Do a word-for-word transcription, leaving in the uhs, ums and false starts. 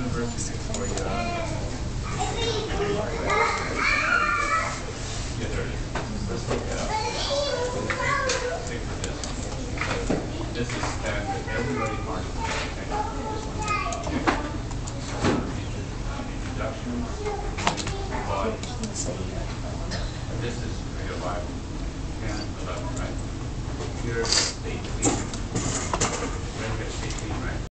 University for your yeah, there it is. Let's look it up. Stick with this. So this is standard. Everybody marks the same thing. This one here. Introductions, body. This is for your Bible. ten, eleven, right? Here's state lead. Regular state lead, right?